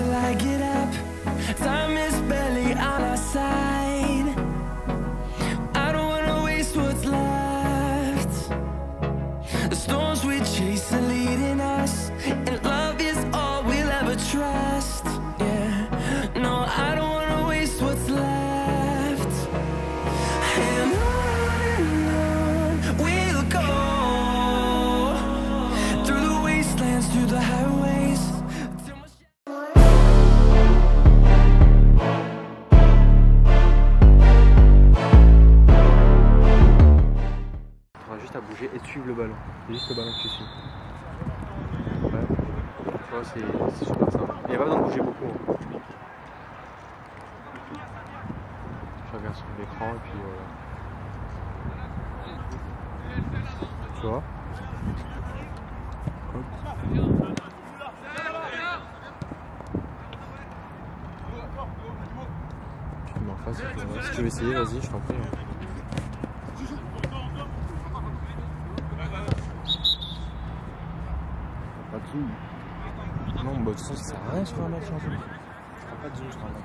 till I get up. Time is barely on our side. I don't wanna waste what's left. The storms we chase are leading us, and love is all we'll ever trust. Yeah, no, I don't wanna waste what's left. And on we'll go, through the wastelands, through the highways. Juste à bouger et de suivre le ballon. C'est juste le ballon que tu suis. Ouais. Tu vois, c'est super simple. Il n'y a pas besoin de bouger beaucoup. Hein. Je regarde sur l'écran et puis tu vois. Hop. Tu te mets en face. Si tu veux essayer, vas-y, je t'en prie. Hein. Pas de zoom. Non, bah, de toute façon, ça sert à rien sur un match en zoom. Tu feras pas de zoom sur un match.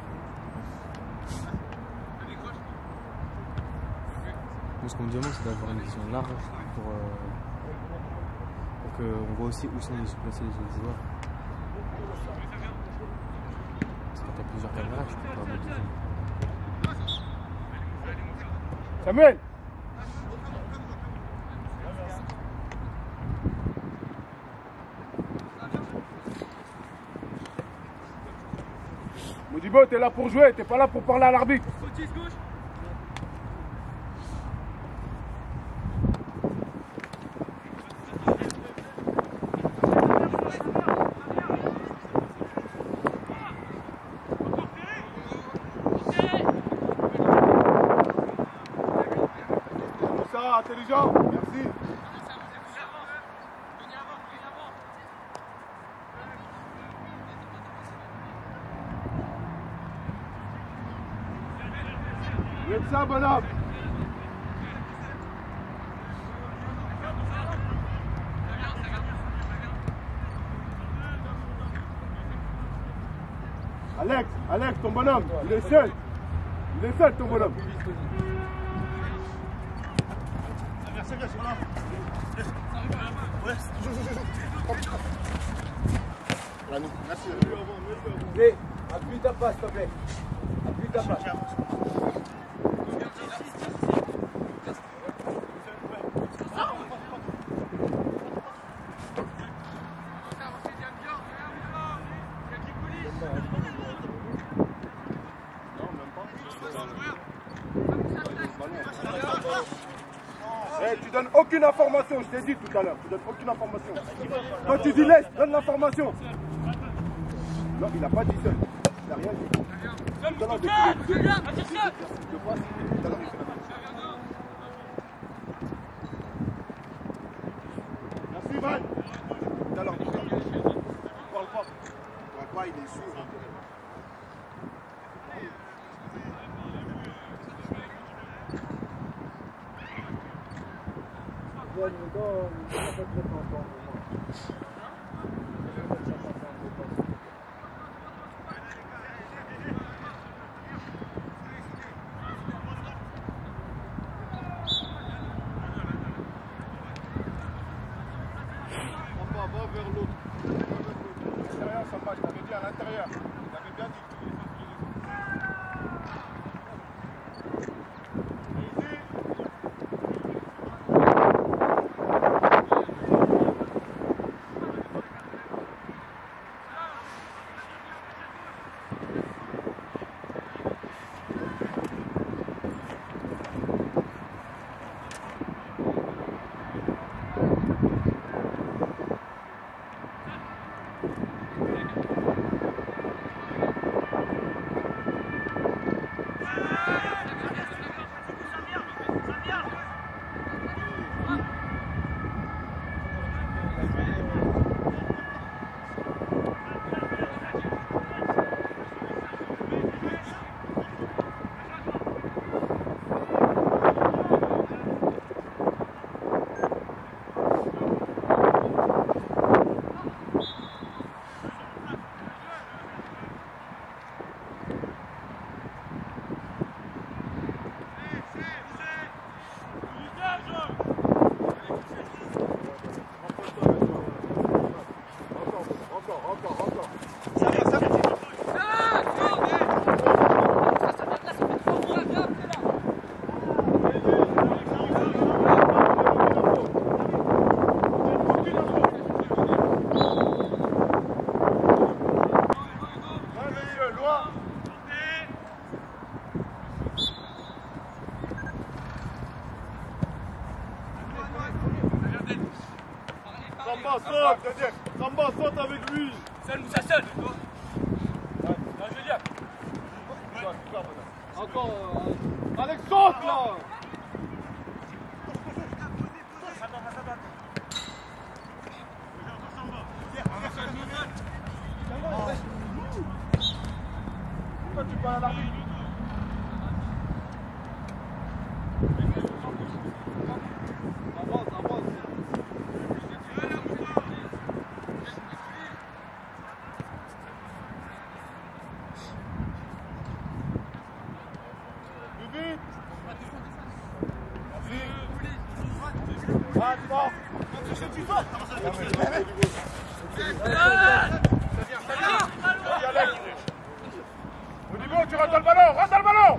Moi, ce qu'on me demande, c'est d'avoir une vision large pour qu'on voit aussi où sont les sous-placés les autres joueurs. Parce que t'as plusieurs caméras, tu peux pas mettre de zoom. Samuel! Modibo, t'es là pour jouer, t'es pas là pour parler à l'arbitre. Ça, intelligent, merci. Vous êtes ça, bonhomme? Alex, ton bonhomme, il est seul. Il est seul, ton bonhomme. C'est bien, c'est là. Ouais, merci. Allez, appuie ta passe, s'il te plaît. Appuie ta passe. Hey, tu donnes aucune information, je t'ai dit tout à l'heure, tu donnes aucune information. Quand tu dis laisse, donne l'information. Non, il n'a pas dit seul. Il n'a rien dit. Tout à l'heure, merci, Van. Tout à l'heure, parle pas. Parle pas, il est sourd. Va vers l'autre. L'intérieur, ça marche. Je t'avais dit à l'intérieur. J'avais bien dit. Samba, saute. Samba, saute avec lui. Seul Moussa, seul. Je veux dire. Encore. Alex, saute là. Pourquoi tu parles à l'arbitre? Au niveau, tu rentres dans le ballon, rentre dans le ballon.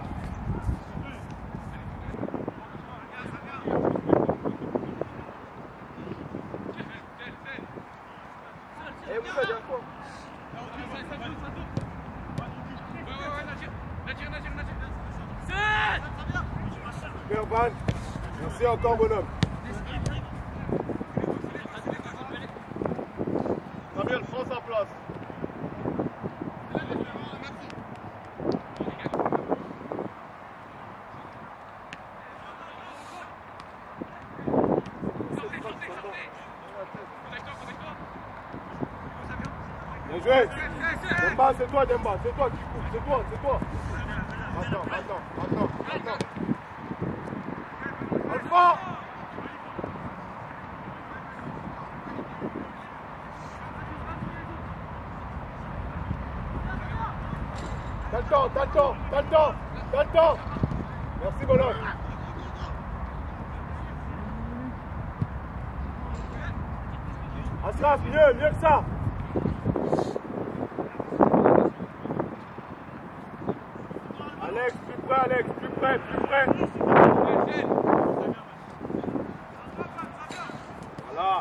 Super Van, merci encore bonhomme. Samuel, prends sa place. Bien joué. Demba, c'est toi Demba, c'est toi qui coupes, c'est toi. Attends. Alpha. T'as le temps. Merci bonhomme. Ashraf, mieux que ça. Alex, plus près. Voilà.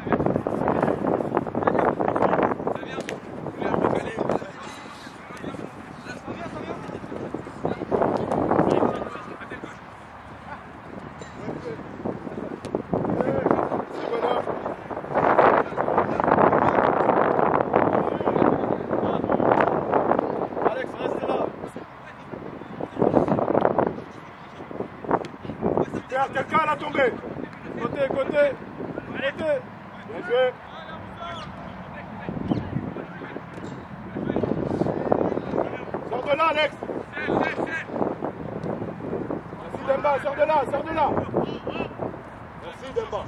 Quelqu'un à la tombée. Côté. Bien joué. Sors de là, Alex. Merci Demba, sors de là. Merci Demba.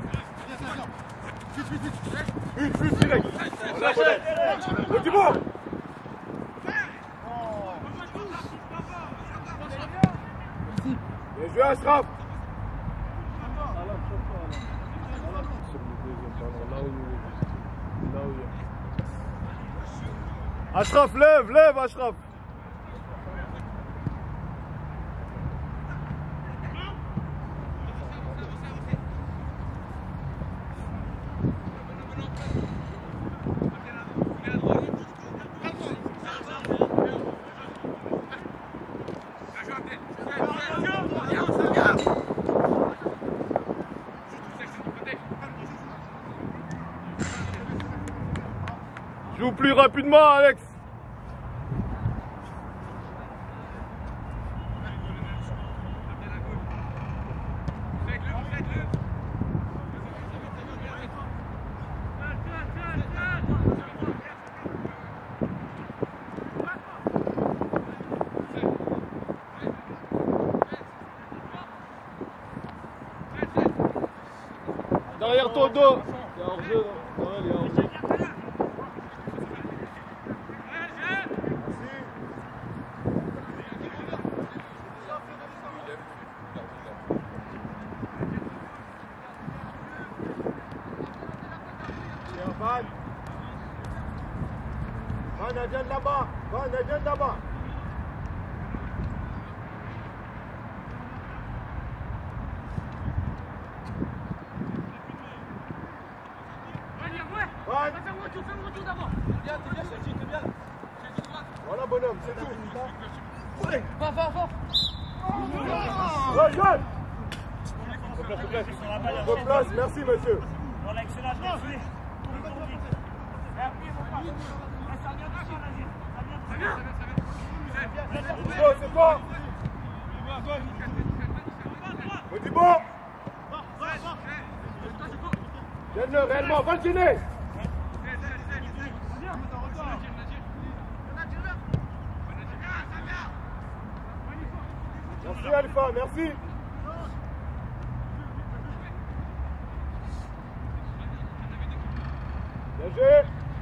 Vite, direct. Le Thibaut. Bien joué Ashraf. Ashraf, lève Ashraf. Joue plus rapidement, Alex. Derrière ton dos. Il y a hors-jeu. Il y a hors-jeu. Van, viens de là-bas. Voilà bonhomme, c'est tout. Va. Ouais, jeune. Replace, merci monsieur. C'est toi. Modibo. Donne-le réellement, va le gêner. Merci Alpha, merci. Bien joué.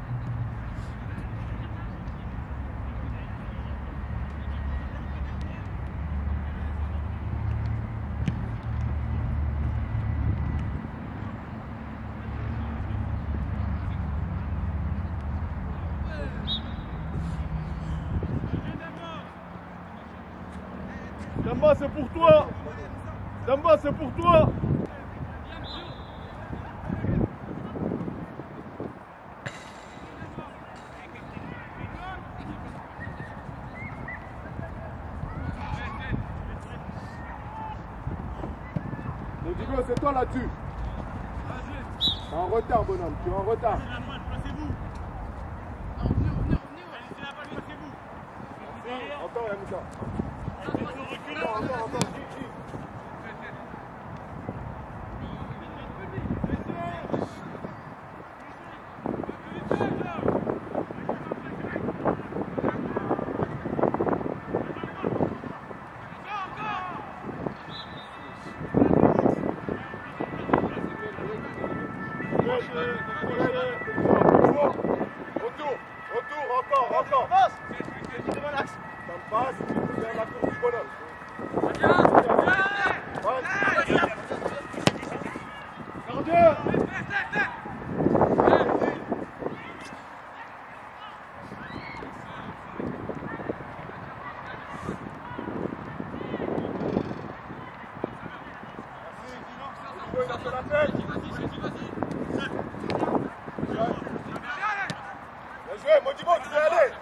Damba, c'est pour toi. Damba, c'est pour toi. Modibo, c'est toi là-dessus. Tu es en retard, bonhomme. Tu es en retard. Encore, Yamoussa. Encore, Gigi. Retour, encore. Ça me passe, tu viens la course du bonhomme. Gardien. Il a fait la tête. Bien joué, Modibo, tu peux aller.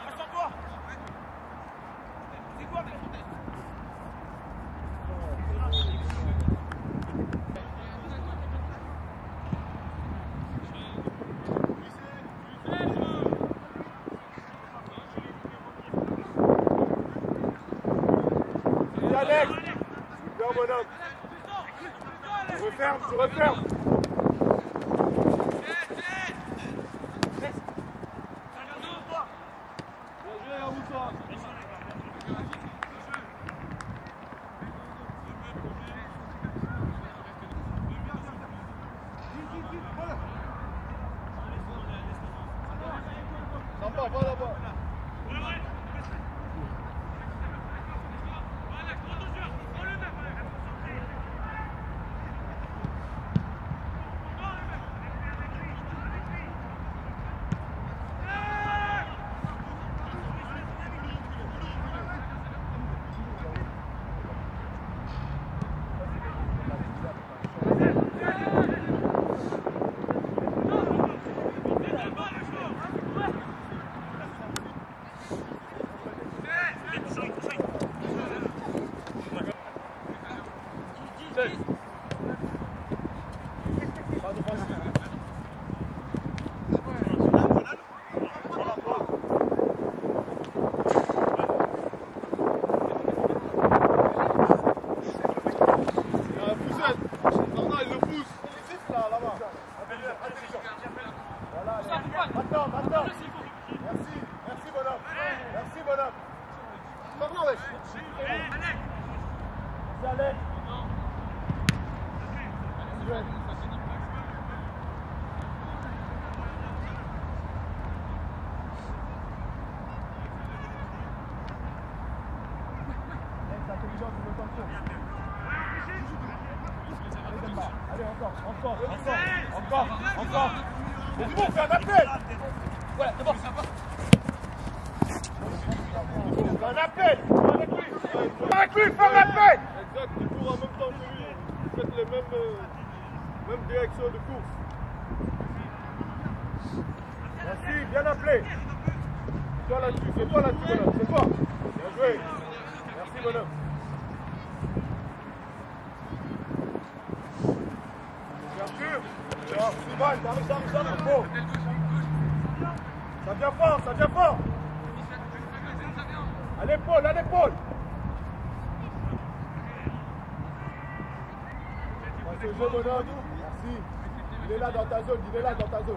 Alex, super bonhomme. Tu refermes. Samba, va là-bas. Allez, encore. C'est bon, fais un appel. Voilà, d'abord. Fais un appel. Avec lui, fais un appel. Exact, il court en même temps que lui. Vous faites les mêmes directions de course. Merci, bien appelé. C'est toi là-dessus, bonhomme. C'est toi. Bien joué. Merci, bonhomme. Bien sûr. Bon. Ça vient fort, ça vient fort. À l'épaule, à l'épaule. Passe au jeu, bonhomme. Merci. Il est là dans ta zone, il est là dans ta zone.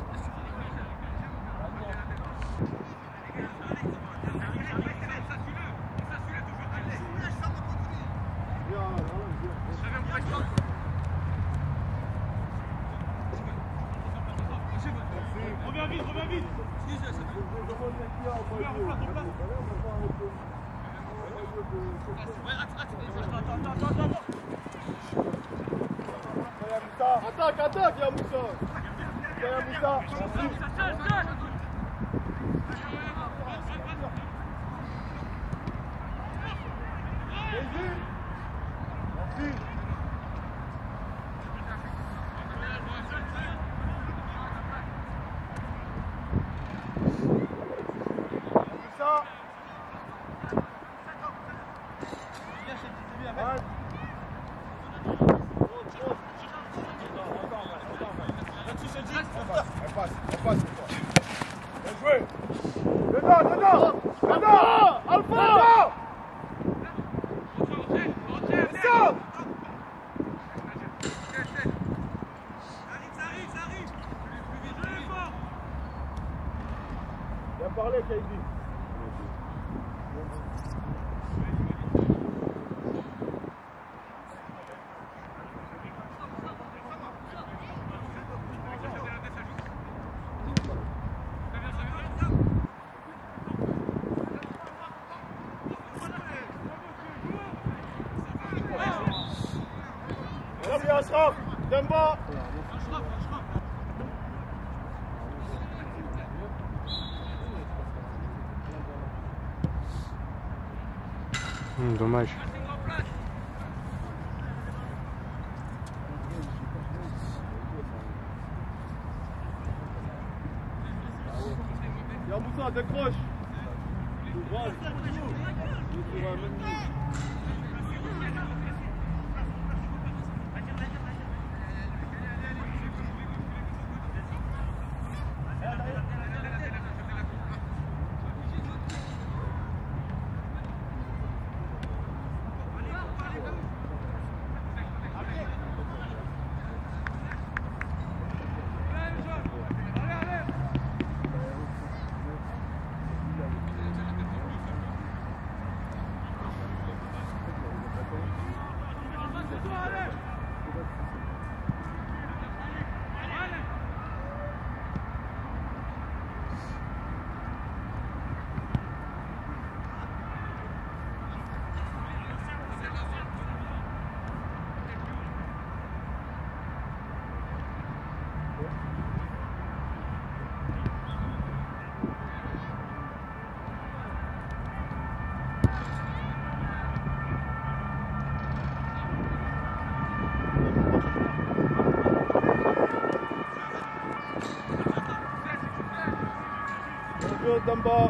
Reviens vite, reviens vite. Attaque, attaque, Yamoussa. Yamoussa. Merci. Bien parlé, Kaidi. Merci Ashraf, Demba. Dommage. Yamoussa, décroche. Demba.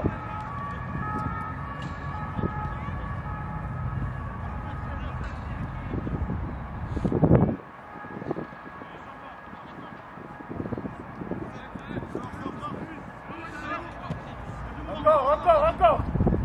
Encore.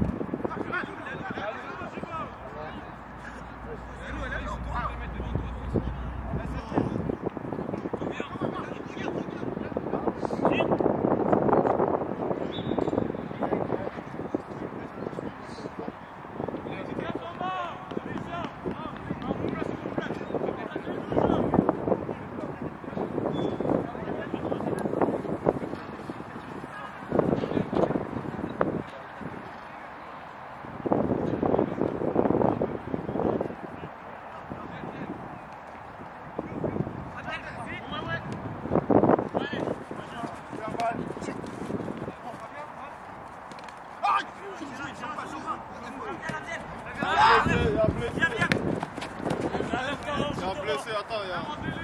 Blessé, attends, il y a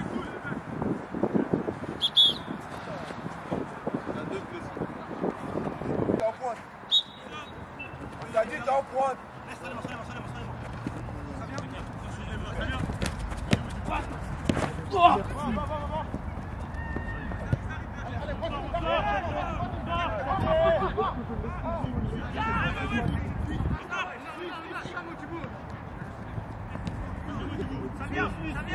deux blessés. T'es en pointe. On t'a dit t'es en pointe. Ça vient.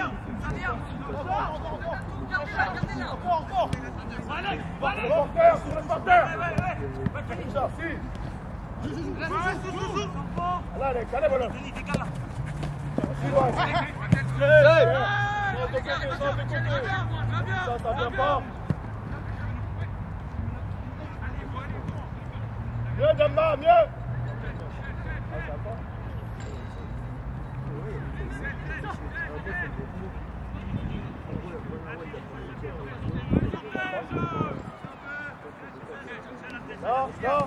Encore. Allez. Sur le porteur. Allez, allez, voilà. Ça vient pas. Mieux, Demba, mieux. Non.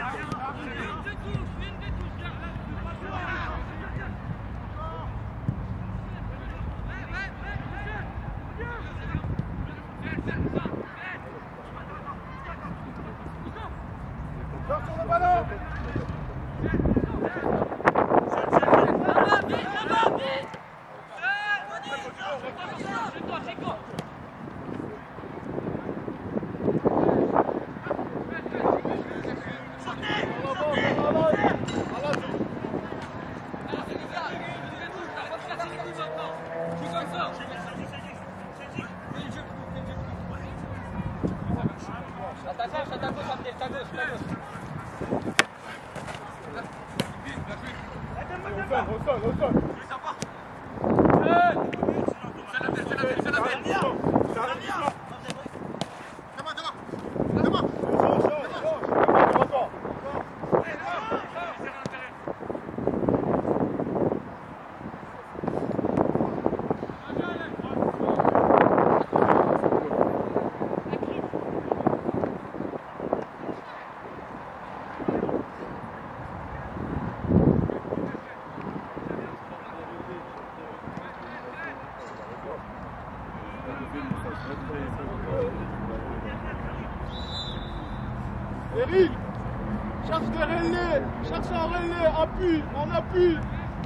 Sors sur le ballon. Au sol. Eric, cherche des relais, cherche un relais, appuie, on appuie.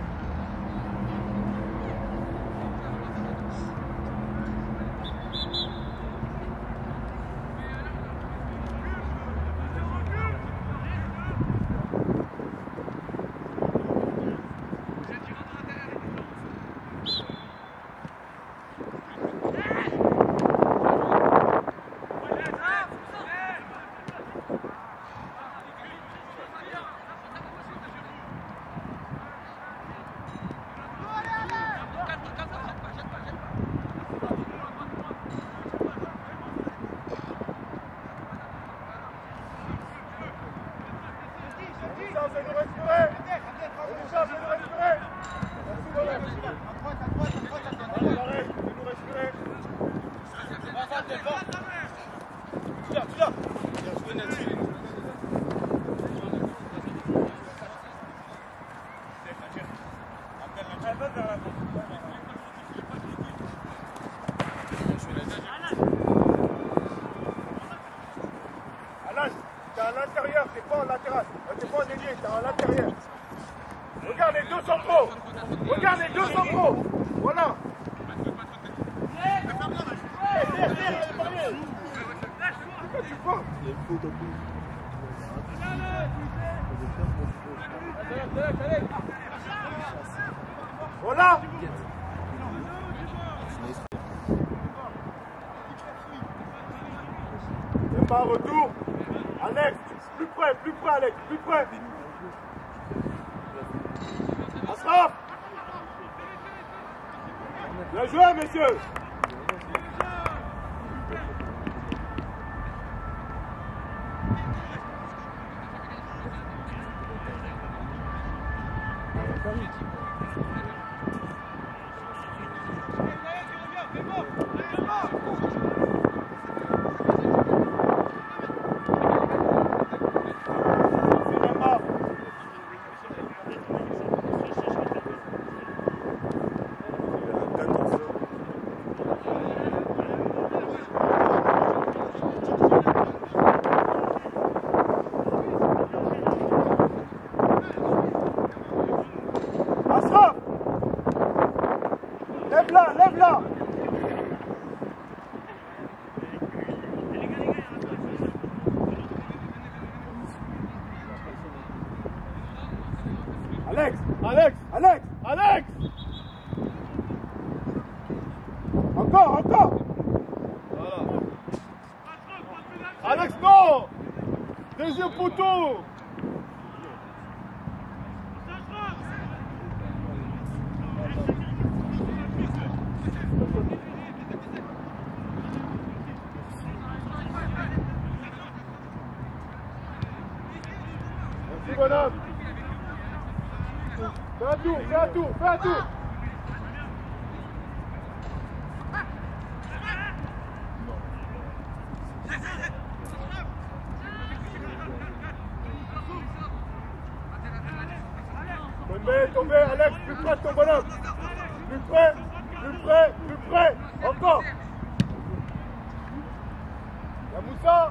Alan, t'es à l'intérieur, t'es pas en latéral, t'es pas en ailier, t'es à l'intérieur. Regarde les deux centraux. Regarde les deux centraux. Voilà. Voilà. Et pas retour. Alex, plus près Alex, plus près. Asraf. Bien joué, messieurs. Lève-la. Alex. encore. Voilà. Alex, non. Deuxième poteau. Merci, bonhomme. Fais un tour. Tombez, Alex, plus près de ton bonhomme. Plus près. Encore. La Moussa.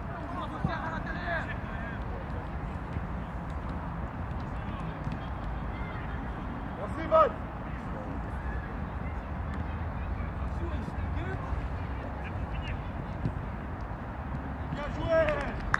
Merci, Van. Bien joué.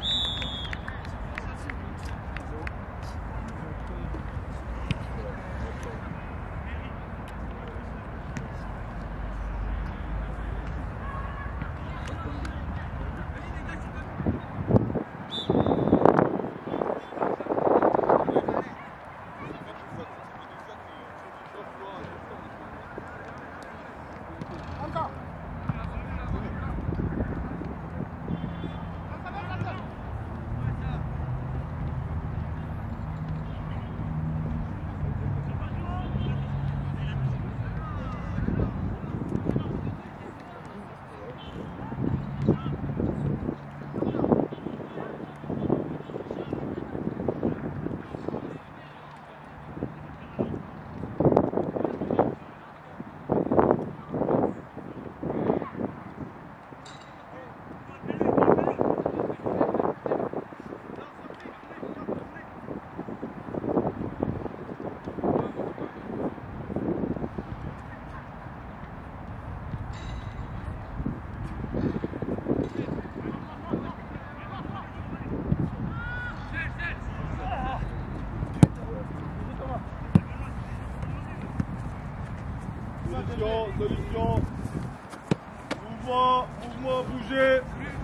Solution. Mouvement, bougez.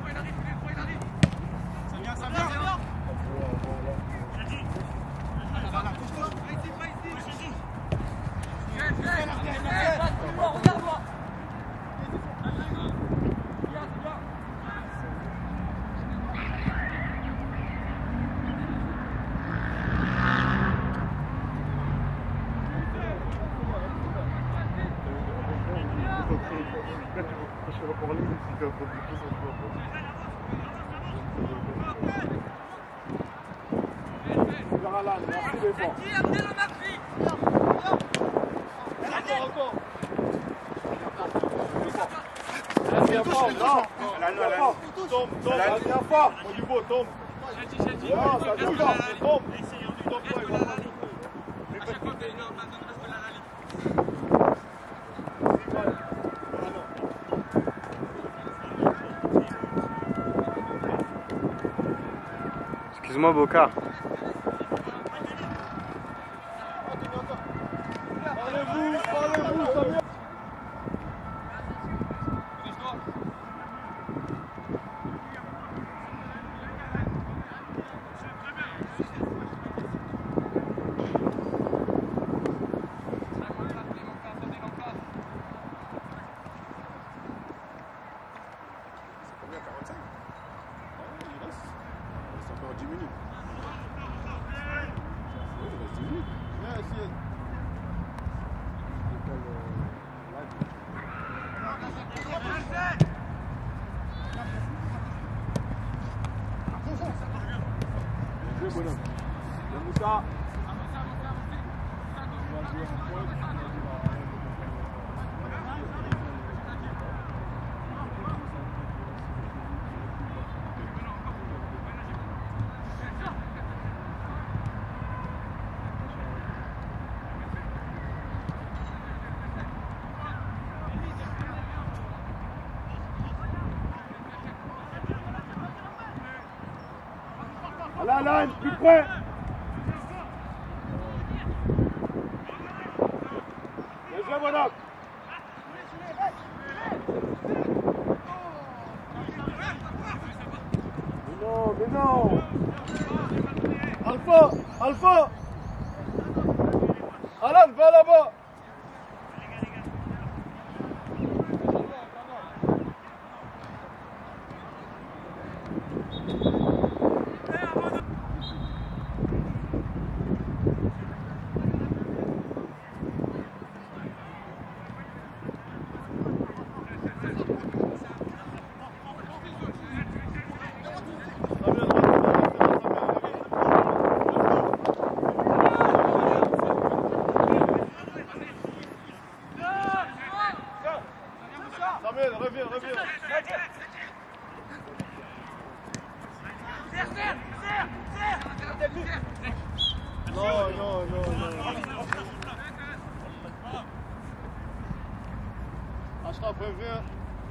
Ça vient. Regarde-moi. Tombe. Non, ça bouge. Tombe. Excuse-moi, Boca. Parlez-vous, ça vient. Bonhomme. La Moussa. À la line, plus près. Bien joué, bonhomme. Mais non. Alpha, Alpha. Alan, va là-bas. Ashraf, reviens.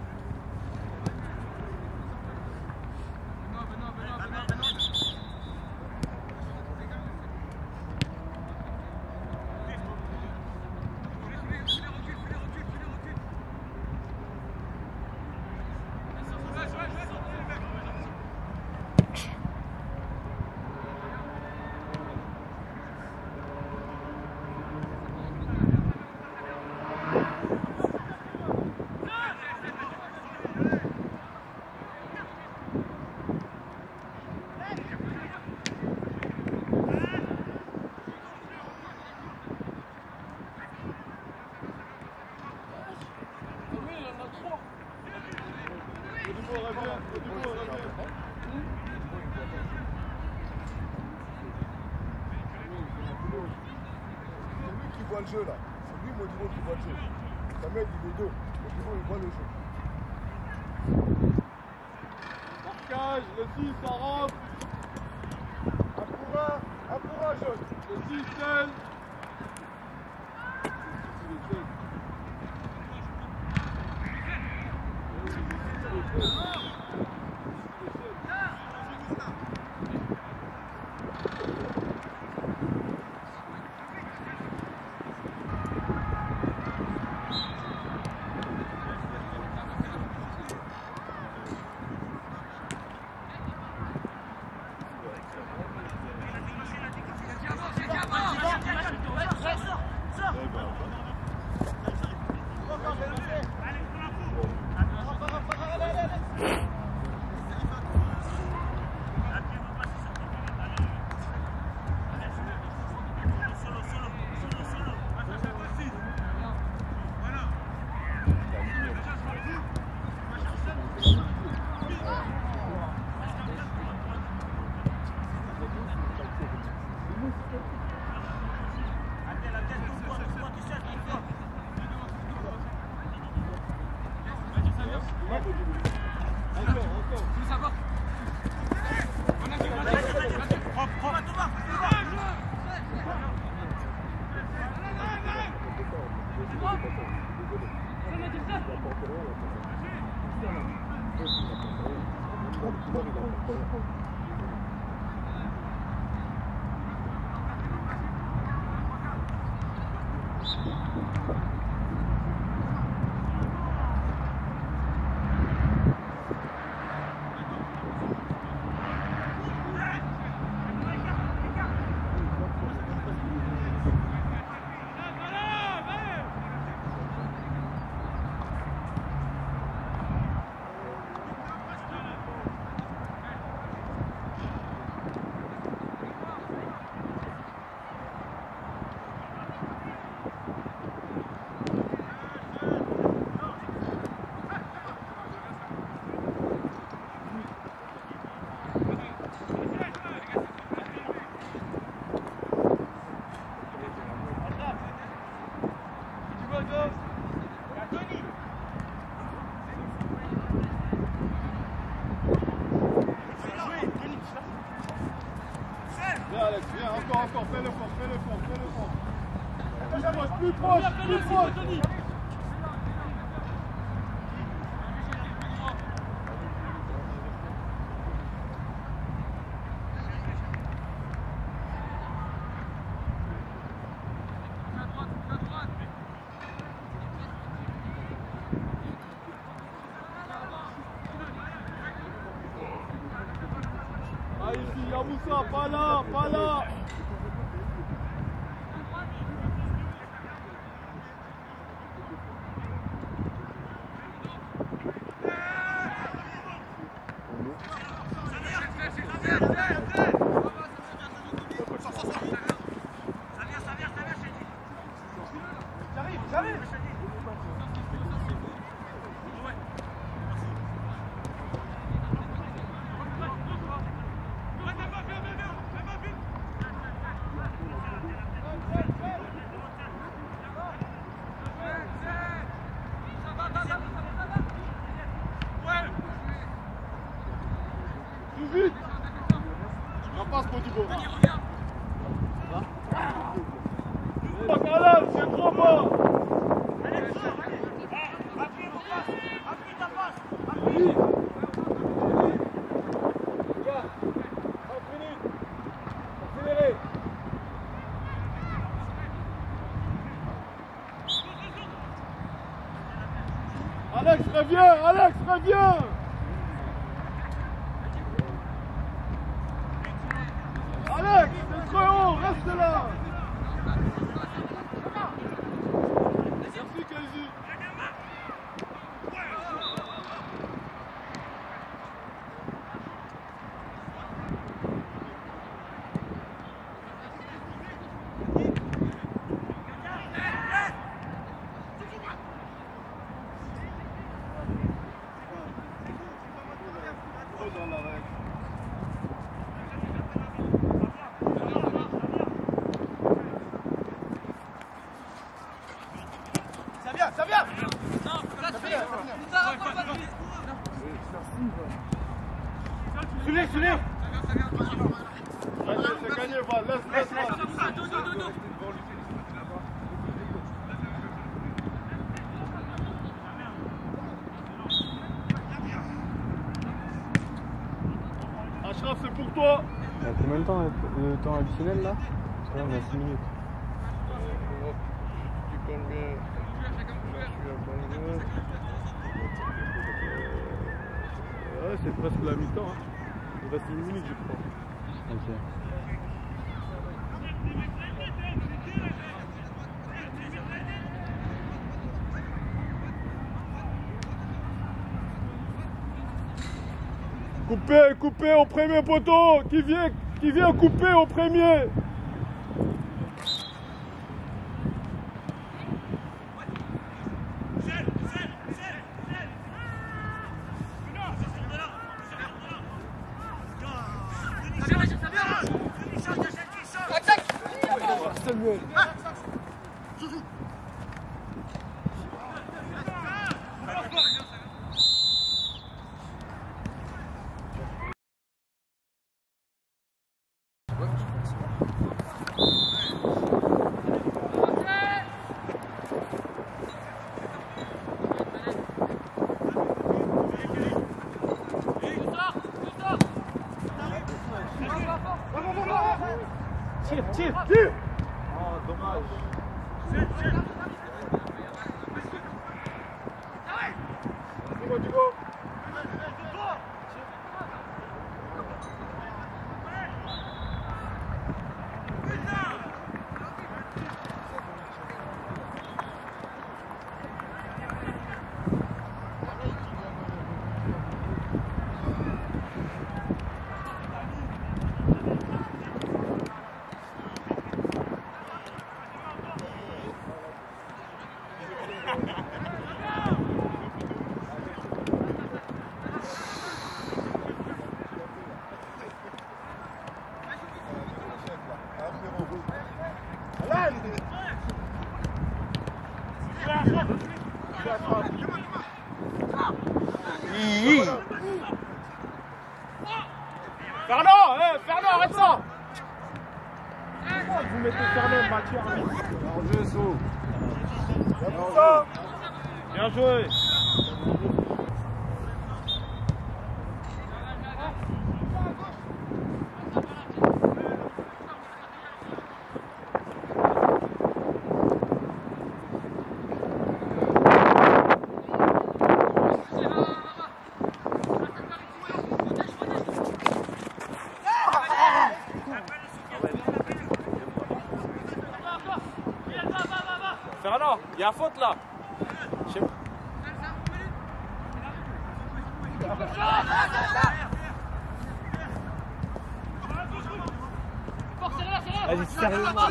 Le jeu là, c'est lui Modibo qui voit le jeu. Samuel il est deux, Modibo il voit le jeu. Marquage, le 6 ça rentre. Un pour un jaune. Le 6 seul. Encore, fais le fort. Plus proche. là, Moussa, pas là, pas là. Vite. On passe pour Dibo. Malade, c'est trop bas. Appuie ta passe. Appuie. Regarde. 30 minutes. Accélérez. Alex, reviens. Alex, reviens. Alex, c'est trop haut, reste là. Merci Kaisi. Dans la règle. Ça vient. Soulez. C'est gagné, va, laisse. Ashraf, c'est pour toi. Il y a combien de temps additionnel là? Parce que là on est à 6 minutes. Ouais, c'est presque la mi-temps. Hein. Il reste 1 minute, je crois. Ok. Coupez au premier poteau. Qui vient couper au premier. Tire. Oh, dommage. Digo. Fernand, arrête ça. Vous mettez Fernand, Mathieu, arbitre. Bien joué, Sou. Bien joué. Fernand, il y a faute là. Vas-y, sérieusement.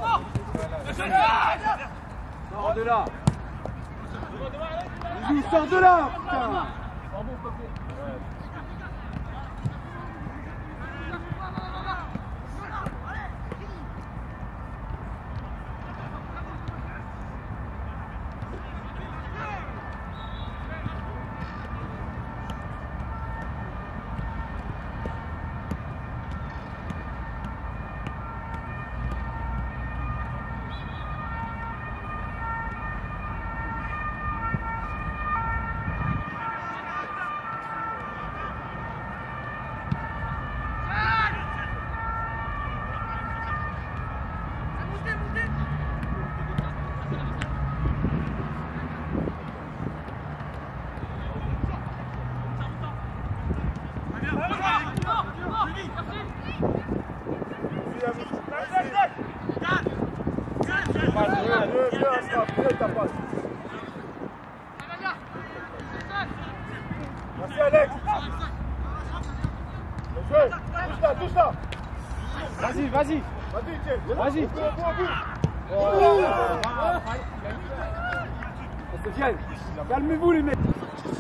Sors de là. Vas-y, sors de là, putain. Merci Alex. Touche là. Vas-y, vas-y. Vas-y, tiens. Vas-y. Sofiane, calmez-vous les mecs.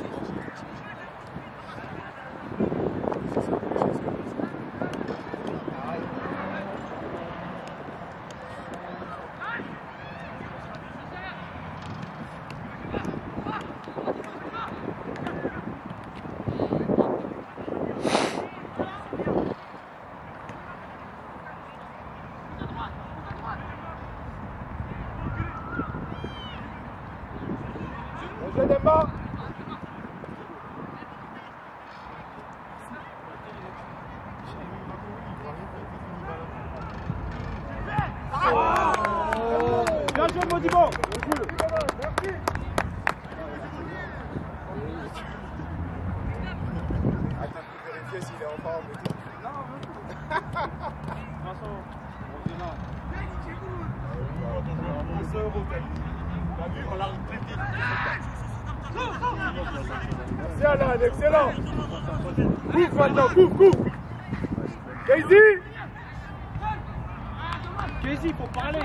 Bien joué, Modibo. Merci. Attends, je vais vérifier s'il est en forme. Merci Alan, excellent. Couvre maintenant, couvre. Casey, Casey, faut parler.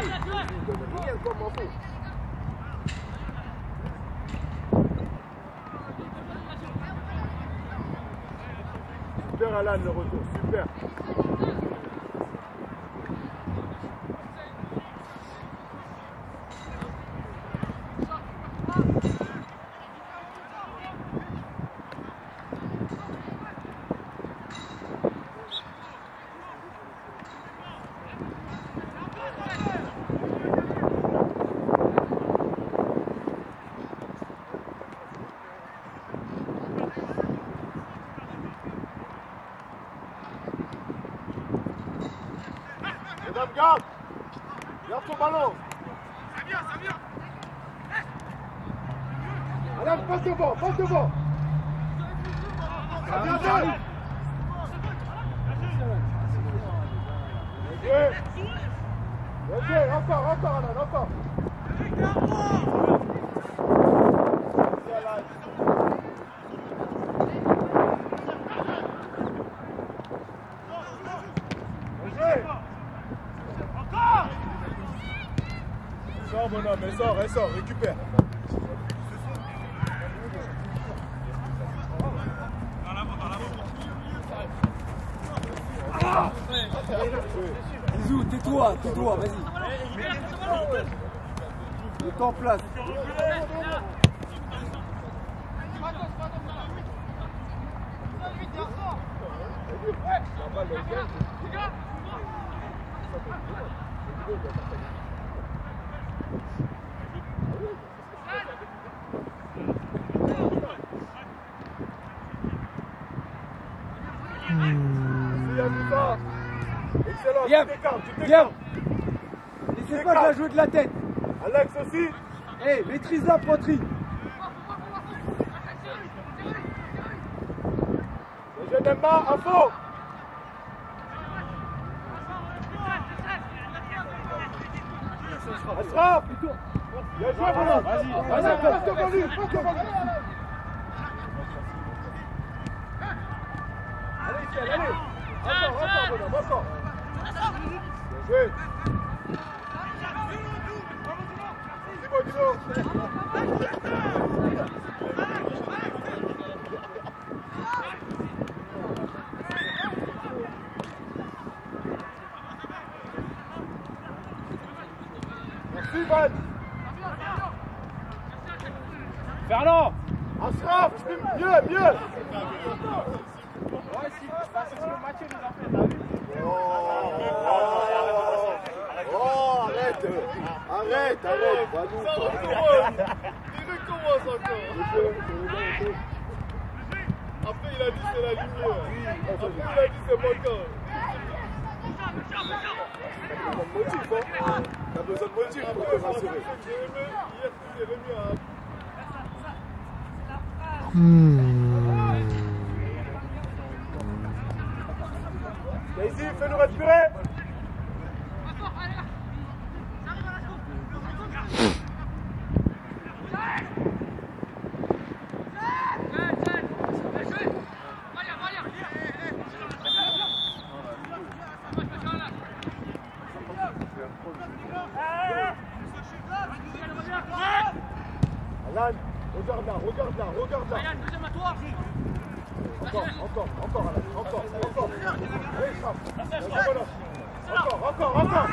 Super Alan, le retour, super. Garde ton ballon. Ça vient. Allez, passe devant. Ça vient, Charlie. Ok, encore, Alan, encore. Sors, bonhomme, elle sort, récupère. Bisous, tais-toi, vas-y. Le temps en place. Excellent, Viens, tu t'écartes. Laissez pas de la jouer de la tête. Alex aussi. Hey, maîtrise la poterie. Le jeune Emma, à fond. Ashraf. joué, Bruno. Vas-y, passe devant lui, passe devant lui. Allez, Etienne, allez. Encore, bonhomme, encore. Bien joué. Merci, Van. Fernand. Ashraf, mieux. Ouais, c'est ce que Mathieu nous a fait, t'as vu? Oh, arrête. Il recommence encore. Après, il a dit c'est la lumière. Après, il a dit c'est mon corps. T'as besoin de motif pour te rassurer. Hier, remis à... Daisy, fais-nous respirer. Alan, regarde là. Ryan, deuxième à toi. Encore, Alan, encore. Allez, frappe. Encore.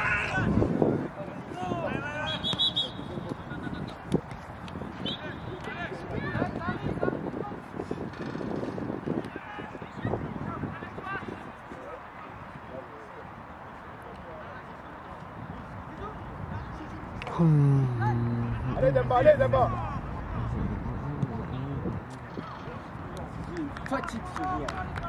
Allez, Demba. Fatigue, ce joueur.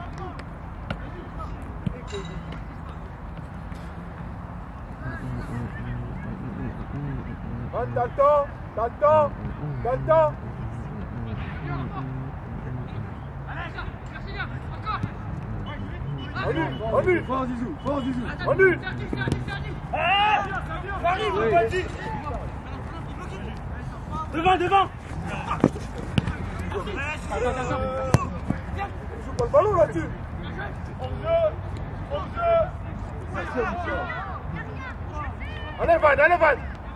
T'as le temps. Manu. Fort Zizou. Manu. J'arrive, vas-y. Devant. Attention. Il joue pas le ballon là-dessus. On jeu. Allez, Van.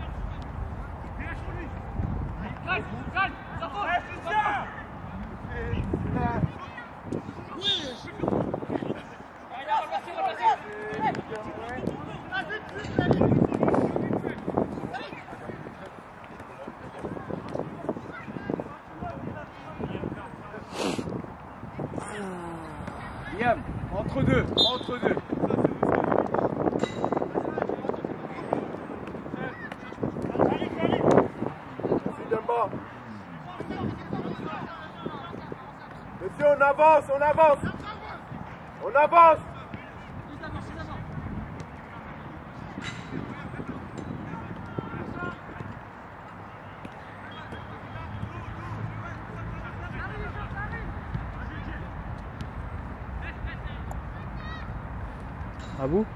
Liam, entre deux. Monsieur, on avance. À vous?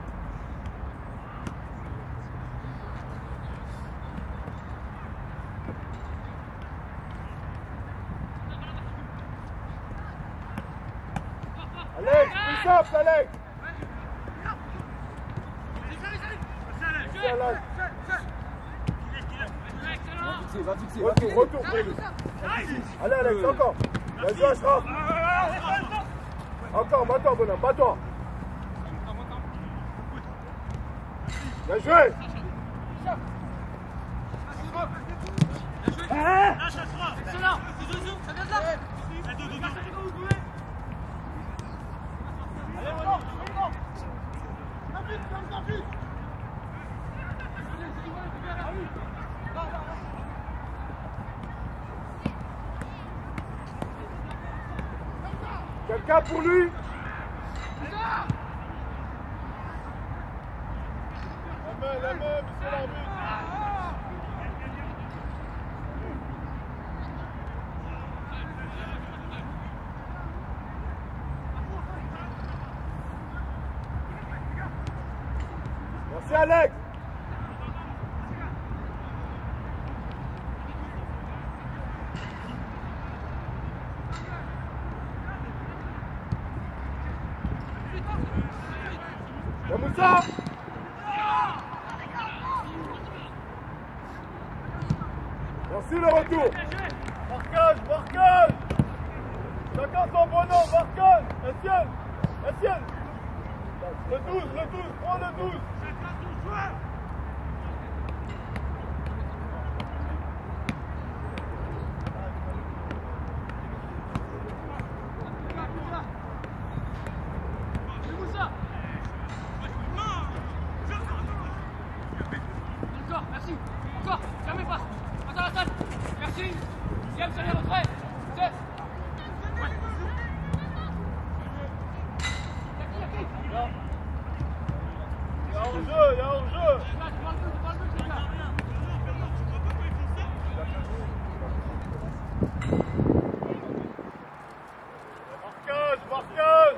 Alex, push up, Alex. Va fixer. Retour pour lui. Allez, Alex, encore. Bien joué, Ashraf. Encore, bats-toi, bonhomme, bats-toi. Bien joué. Excellent. Ça vient de là. Quelqu'un pour lui? La main, monsieur l'arbitre. Merci Alex. ça. Merci le retour. Marquage, marquage. Chacun son bonhomme, marquage. Etienne, Etienne. Le 12, prends le 12. Chacun son joueur. Merci. Encore. Fermez pas. Attends, attends. Merci. Yann, ça vient rentrer. C'est. Il y a hors-jeu, il y a hors-jeu. Marquage, marquage.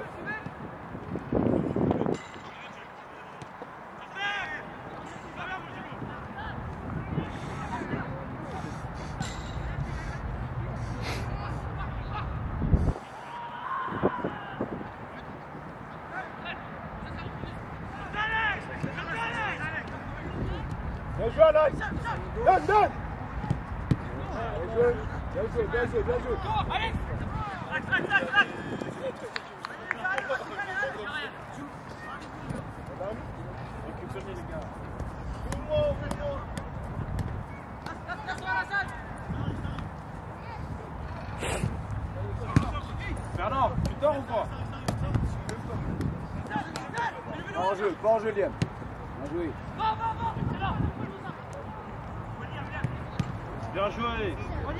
Bien joué, Alex. Donne, donne. Bien joué, bien joué, bien joué, bien joué. Allez. Récupérez les gars. Mouvement. Bernard, tu dors ou quoi? Pas en jeu, Liam. Bien joué. Bien joué.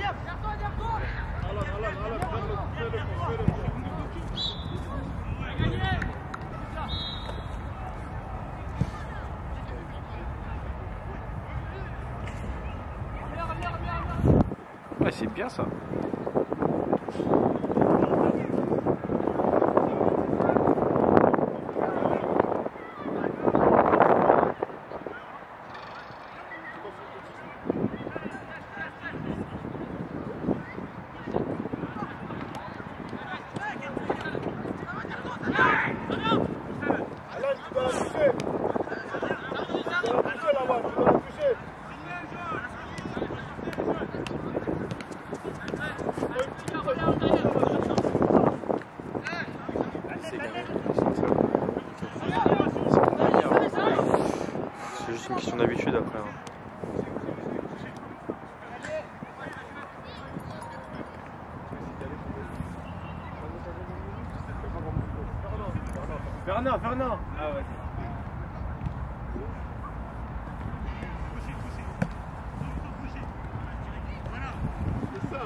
Ouais, c'est bien ça. C'est juste une question d'habitude après. Bernard. Ah ouais. C'est ça,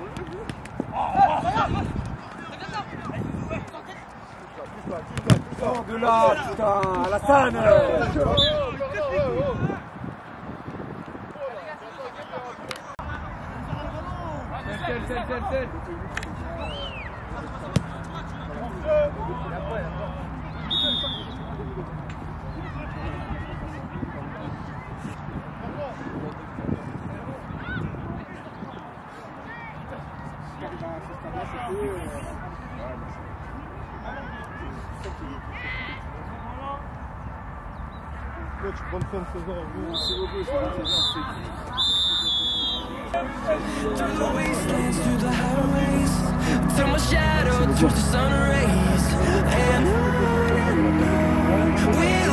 Sors de là, putain, Alassane. Tel. Bonne fin de saison à vous. Merci beaucoup. Through the wastelands, through the highways, till my shadow turns to sun rays, and on we'll